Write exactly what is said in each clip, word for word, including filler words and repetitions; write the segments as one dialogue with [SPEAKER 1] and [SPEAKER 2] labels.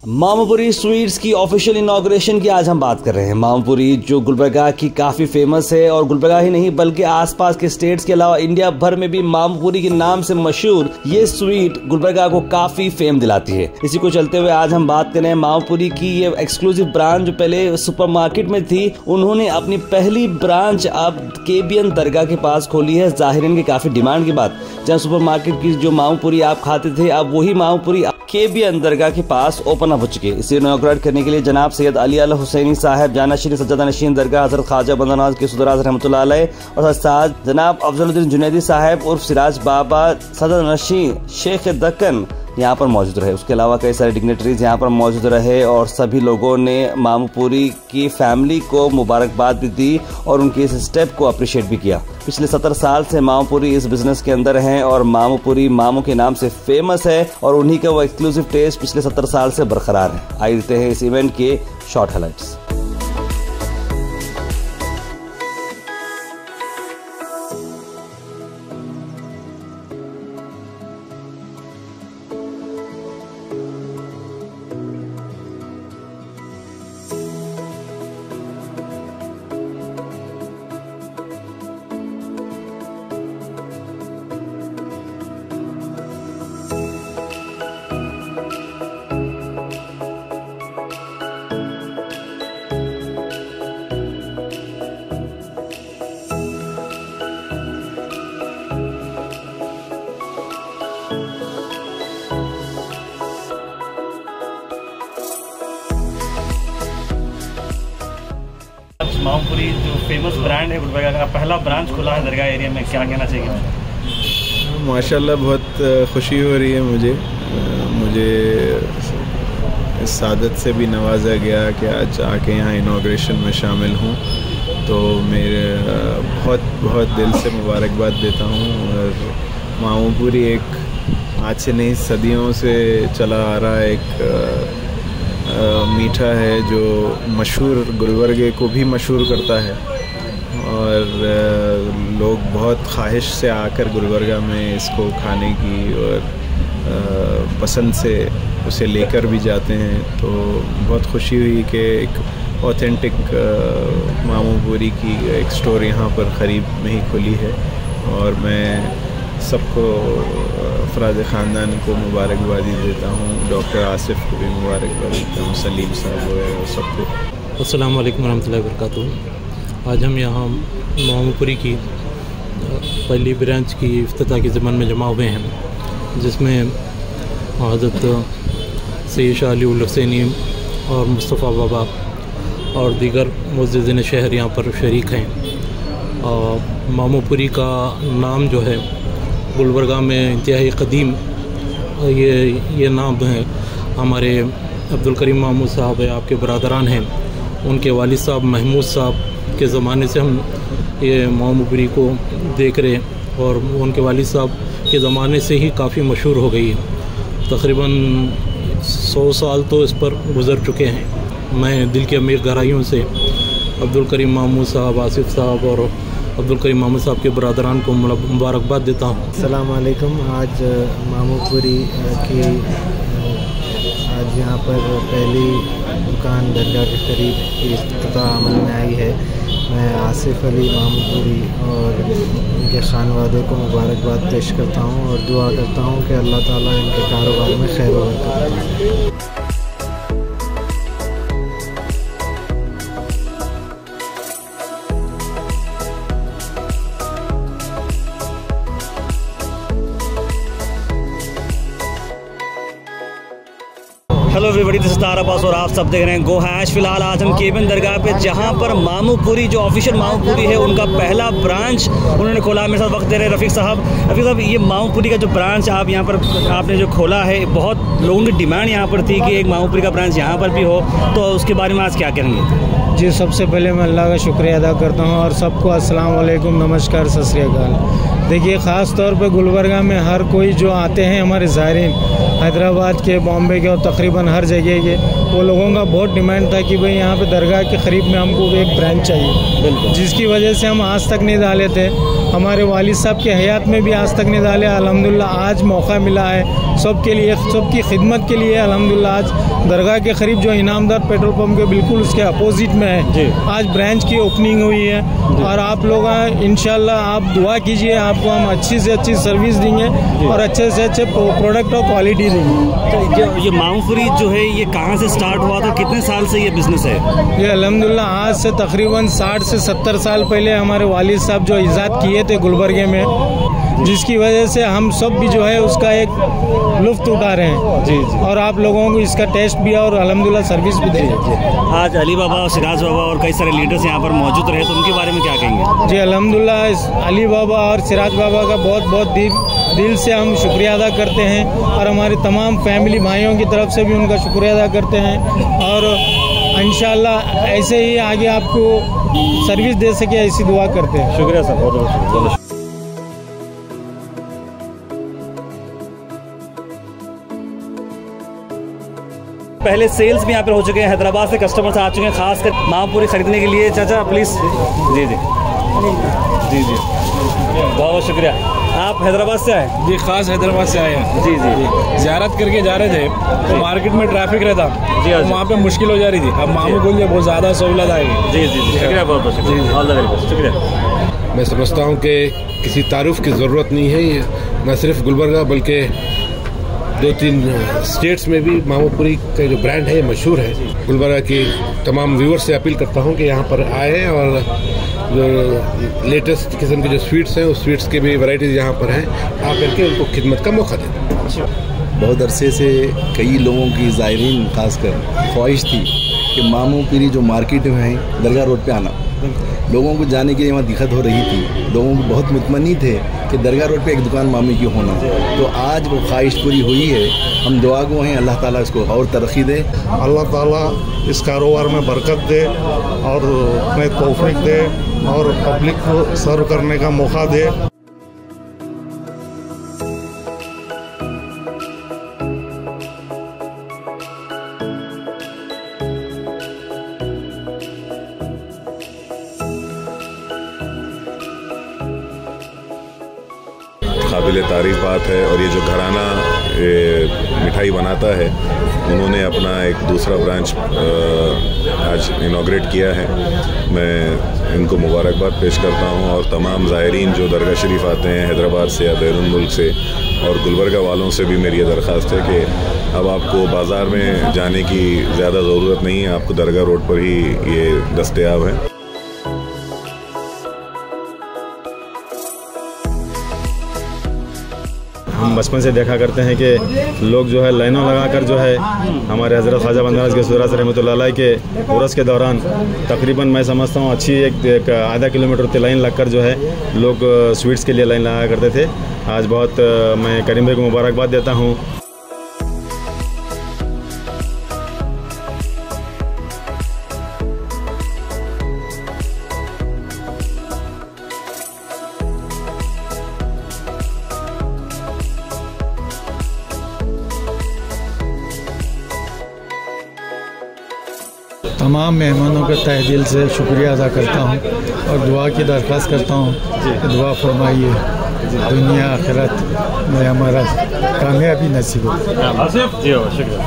[SPEAKER 1] मामूपुरी sweets की official inauguration की आज हम बात कर रहे हैं। मामूपुरी जो गुलबर्गा की काफी फेमस है और गुलबर्गा ही नहीं बल्कि आसपास के स्टेट्स के अलावा इंडिया भर में भी मामूपुरी के नाम से मशहूर ये स्वीट गुलबर्गा को काफी फेम दिलाती है। इसी को चलते हुए आज हम बात कर रहे हैं मामूपुरी की ये एक्सक्लूसिव ब्रांच जो पहले सुपरमार्केट में थी, उन्होंने अपनी पहली ब्रांच अब केबीएन दरगाह के पास खोली है। जाहिरन की काफी डिमांड के बाद जहाँ सुपरमार्केट की जो मामूपुरी आप खाते थे, अब वही मामूपुरी केबीएन दरगाह के पास ओपन हो चुके। इसे इनॉग्रेट करने के लिए जनाब सैयद अली अल हुसैनी साहब, जानाशीन सज्जादा नशीन दरगाह हजरत ख्वाजा बंदरनवाज के सुदराज रहमतुल्लाह अलैह और साथ जनाब अफजलुद्दीन जुनैदी साहब और सिराज बाबा सदर नशीन शेख दक्कन यहाँ पर मौजूद रहे। उसके अलावा कई सारे डिग्नेटरीज यहाँ पर मौजूद रहे और सभी लोगों ने मामूपुरी की फैमिली को मुबारकबाद भी दी और उनके इस स्टेप को अप्रिशिएट भी किया। पिछले सत्तर साल से मामूपुरी इस बिजनेस के अंदर हैं और मामूपुरी मामू के नाम से फेमस है और उन्हीं का वो एक्सक्लूसिव टेस्ट पिछले सत्तर साल से बरकरार है। आइए देखते हैं इस इवेंट के शॉर्ट हाइलाइट्स।
[SPEAKER 2] मामूपुरी जो फेमस ब्रांड है गुलबर्गा का पहला ब्रांच खुला है दरगाह एरिया में, क्या कहना चाहिए?
[SPEAKER 3] माशाल्लाह बहुत खुशी हो रही है मुझे मुझे इस सादत से भी नवाजा गया कि आज आके यहाँ इनॉग्रेशन में शामिल हूँ, तो मेरे बहुत बहुत दिल से मुबारकबाद देता हूँ। और मामूपुरी एक आज से नहीं सदियों से चला आ रहा एक आ, मीठा है जो मशहूर गुलबर्गे को भी मशहूर करता है और आ, लोग बहुत ख्वाहिश से आकर गुलबर्गा में इसको खाने की और आ, पसंद से उसे लेकर भी जाते हैं। तो बहुत खुशी हुई कि एक ऑथेंटिक मामूपुरी की एक स्टोर यहाँ पर करीब में ही खुली है और मैं सबको अफराद ख़ानदान को मुबारकबादी देता हूँ। डॉक्टर आसिफ को भी मुबारकबादी देता हूँ, सलीम साहब वगैरह सबको।
[SPEAKER 4] अस्सलाम वालेकुम रहमतुल्लाहि व बरकातुहू। आज हम यहाँ मामूपुरी की पहली ब्रांच की इफ्तिताह के ज़मन में जमा हुए हैं, जिसमें हज़रत सैयद शाह अली हुसैनी और मुस्तफ़ा बाबा और दीगर मुअज़्ज़िज़ीन शहर यहाँ पर शरीक हैं। और मामूपुरी का नाम जो है गुलबर्गा में इंतहाई क़दीम ये ये नाम है। हमारे अब्दुल करीम मामू साहब है, आपके बरदरान हैं, उनके वालिद साहब महमूद साहब के ज़माने से हम ये मामूपुरी को देख रहे हैं और उनके वालिद साहब के ज़माने से ही काफ़ी मशहूर हो गई है। तकरीबन सौ साल तो इस पर गुज़र चुके हैं। मैं दिल की अमीर गहराइयों से अब्दुल करीम मामू साहब, आसिफ साहब और अब्दुल करीम मामू साहब के बरदरान को मुबारकबाद देता हूँ।
[SPEAKER 5] अस्सलाम वालेकुम। आज मामूपुरी की आज यहाँ पर पहली दुकान दरगाह के करीब की इफ्तिताह अमल में आई है। मैं आसिफ अली मामूपुरी और उनके खानवादे को मुबारकबाद पेश करता हूँ और दुआ करता हूँ कि अल्लाह ताला इनके कारोबार में खैर व बरकत दें।
[SPEAKER 1] Hello everybody, this is Tara पास और आप सब देख रहे हैं गो हैश। फिलहाल आज हम केबीएन दरगाह पे जहां पर मामूपुरी जो ऑफिशियल मामूपुरी है उनका पहला ब्रांच उन्होंने खोला। मेरे साथ वक्त दे रहे हैं रफ़ीक साहब। रफ़ीक साहब, ये मामूपुरी का जो ब्रांच आप यहाँ पर आपने जो खोला है, बहुत लोगों की डिमांड यहाँ पर थी कि एक मामूपुरी का ब्रांच यहाँ पर भी हो, तो उसके बारे में आज क्या करेंगे?
[SPEAKER 5] जी, सबसे पहले मैं अल्लाह का शुक्रिया अदा करता हूँ और सबको अस्सलाम वालेकुम, नमस्कार, सत श्री अकाल। देखिए, ख़ास तौर पे गुलबर्गा में हर कोई जो आते हैं हमारे ज़ायरीन, हैदराबाद के, बॉम्बे के और तकरीबन हर जगह के, वो लोगों का बहुत डिमांड था कि भाई यहाँ पे दरगाह के करीब में हमको एक ब्रांच चाहिए, बिल्कुल, जिसकी वजह से हम आज तक नहीं डाले थे। हमारे वालिद साहब के हयात में भी आज तक नहीं डाले। अल्हम्दुलिल्लाह आज मौका मिला है सबके लिए, सबकी खिदमत के लिए। अल्हम्दुलिल्लाह आज दरगाह के करीब जो इनामदार पेट्रोल पंप के बिल्कुल उसके अपोजिट में है। आज ब्रांच की ओपनिंग हुई है और आप लोग इंशाल्लाह आप दुआ कीजिए, आपको हम अच्छी से अच्छी सर्विस देंगे और अच्छे से अच्छे प्रोडक्ट और क्वालिटी देंगे।
[SPEAKER 1] तो ये, ये मामूपुरी जो है ये कहाँ से स्टार्ट हुआ था, कितने साल से ये बिजनेस है?
[SPEAKER 5] ये अल्हम्दुलिल्लाह आज से तकरीबन साठ से सत्तर साल पहले हमारे वालिद साहब जो इजाद किए थे गुलबर्गे में, जिसकी वजह से हम सब भी जो है उसका एक लुफ्त उठा रहे हैं। जी जी। और आप लोगों को इसका टेस्ट भी और अल्हम्दुलिल्लाह सर्विस भी दी।
[SPEAKER 1] आज अली बाबा और सिराज बाबा और कई सारे लीडर्स यहाँ पर मौजूद रहे, तो उनके बारे में क्या कहेंगे?
[SPEAKER 5] जी अल्हम्दुलिल्लाह अली बाबा और सिराज बाबा का बहुत बहुत दिल दिल से हम शुक्रिया अदा करते हैं और हमारी तमाम फैमिली भाइयों की तरफ से भी उनका शुक्रिया अदा करते हैं और इंशाअल्लाह ऐसे ही आगे आपको सर्विस दे सके ऐसी दुआ करते हैं।
[SPEAKER 1] शुक्रिया सर, बहुत बहुत शुक्रिया। पहले सेल्स भी यहाँ पर हो चुके हैं, हैदराबाद से कस्टमर्स आ चुके हैं खास कर मामूपुरी खरीदने के लिए। चाचा प्लीज़। जी जी जी जी बहुत बहुत शुक्रिया। आप हैदराबाद से आए?
[SPEAKER 6] जी खास हैदराबाद से आए हैं।
[SPEAKER 1] जी जी
[SPEAKER 6] ज़ियारत करके जा रहे थे तो मार्केट में ट्रैफिक रहता
[SPEAKER 1] जी,
[SPEAKER 6] तो वहाँ पे मुश्किल हो जा रही थी। अब मामू को लिए बहुत ज़्यादा सहूलत आएगी।
[SPEAKER 1] जी जी जी शुक्रिया, बहुत बहुत शुक्रिया, ऑल द वेरी बेस्ट, शुक्रिया।
[SPEAKER 7] मैं समझता हूँ कि किसी तारुफ की ज़रूरत नहीं है। ये न सिर्फ गुलबर्गा बल्कि दो तीन स्टेट्स में भी मामूपुरी का जो ब्रांड है मशहूर है। गुलबर्गा के तमाम व्यूअर्स से अपील करता हूँ कि यहाँ पर आए और जो लेटेस्ट किस्म के जो स्वीट्स हैं उस स्वीट्स के भी वैरायटीज़ यहाँ पर हैं, आकर के उनको खिदमत का मौका दें।
[SPEAKER 8] बहुत अरसे से कई लोगों की ज़ायरीन खासकर ख्वाहिश थी कि मामूपुरी जो मार्केट में है दरगाह रोड पे आना, लोगों को जाने के लिए वहाँ दिक्कत हो रही थी। लोगों को बहुत मुतमनी थे कि दरगाह रोड पे एक दुकान मामी की होना, तो आज वो ख्वाहिश पूरी हुई है। हम दुआ गो हैं अल्लाह ताला इसको और तरक्की दे,
[SPEAKER 9] अल्लाह ताला इस कारोबार में बरकत दे और अपने तौफीक दे और पब्लिक को सर्व करने का मौका दे।
[SPEAKER 10] काबिल तारीफ़ बात है। और ये जो घराना मिठाई बनाता है उन्होंने अपना एक दूसरा ब्रांच आज इनॉग्रेट किया है। मैं इनको मुबारकबाद पेश करता हूँ और तमाम ज़ायरीन जो दरगाह शरीफ आते हैं हैदराबाद से या बैरून मुल्क से और गुलबर्गा वालों से भी मेरी ये दरख्वास्त है कि अब आपको बाज़ार में जाने की ज़्यादा ज़रूरत नहीं है, आपको दरगाह रोड पर ही ये दस्तयाब है।
[SPEAKER 11] हम बचपन से देखा करते हैं कि लोग जो है लाइनों लगाकर जो है हमारे हज़रत ख्वाजा बंदराज के सूरज रहमतुल्लाह अलैह के उर्स के दौरान तकरीबन मैं समझता हूँ अच्छी एक, एक आधा किलोमीटर की लाइन लगकर जो है लोग स्वीट्स के लिए लाइन लगा करते थे। आज बहुत मैं करीम भाई को मुबारकबाद देता हूँ।
[SPEAKER 5] तमाम मेहमानों का तहे दिल से शुक्रिया अदा करता हूँ और दुआ की दरख्वास्त करता हूँ कि दुआ फरमाइए दुनिया आखिरत में हमारा कामयाबी नसीब हो।
[SPEAKER 1] शुक्रिया।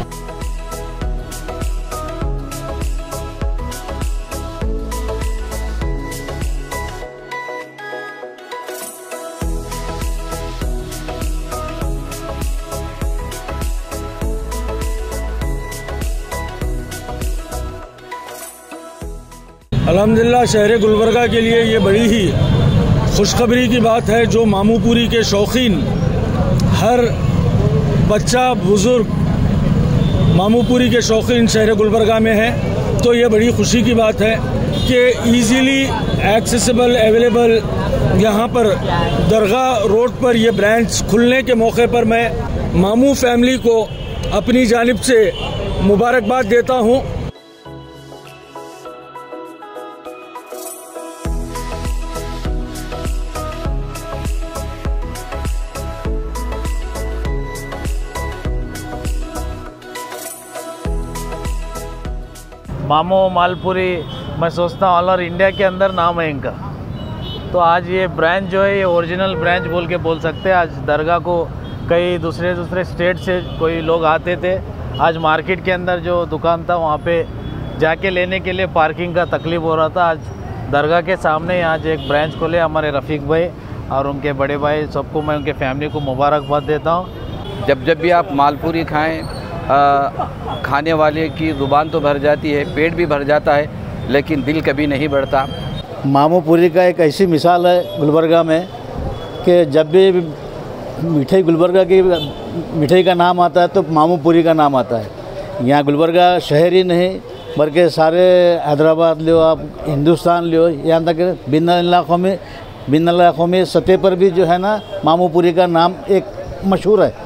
[SPEAKER 6] अल्हम्दुलिल्लाह शहर गुलबर्गा के लिए ये बड़ी ही खुशखबरी की बात है। जो मामूपुरी के शौकीन हर बच्चा बुज़ुर्ग मामूपुरी के शौकीन शहर गुलबर्गा में है, तो ये बड़ी खुशी की बात है कि इजीली एक्सेसिबल अवेलेबल यहाँ पर दरगाह रोड पर ये ब्रांच खुलने के मौके पर मैं मामू फैमिली को अपनी जानिब से मुबारकबाद देता हूँ।
[SPEAKER 12] मामू मालपुरी मैं सोचता हूँ ऑल ओवर इंडिया के अंदर नाम है इनका। तो आज ये ब्रांच जो है ये ओरिजिनल ब्रांच बोल के बोल सकते हैं। आज दरगाह को कई दूसरे दूसरे स्टेट से कोई लोग आते थे आज मार्केट के अंदर जो दुकान था वहाँ पे जाके लेने के लिए पार्किंग का तकलीफ हो रहा था। आज दरगाह के सामने आज एक ब्रांच खोले हमारे रफ़ीक भाई और उनके बड़े भाई, सबको मैं उनके फैमिली को मुबारकबाद देता हूँ।
[SPEAKER 13] जब जब भी आप मालपुरी खाएं, आ, खाने वाले की ज़ुबान तो भर जाती है, पेट भी भर जाता है, लेकिन दिल कभी नहीं बढ़ता।
[SPEAKER 14] मामूपुरी का एक ऐसी मिसाल है गुलबर्गा में कि जब भी मिठाई गुलबर्गा की मिठाई का नाम आता है तो मामूपुरी का नाम आता है। यहाँ गुलबर्गा शहर ही नहीं बल्कि सारे हैदराबाद लो, आप हिंदुस्तान लो, यहाँ तक भिन्न इलाकों में भिन्न इलाकों में सतह पर भी जो है ना मामूपुरी का नाम एक मशहूर है।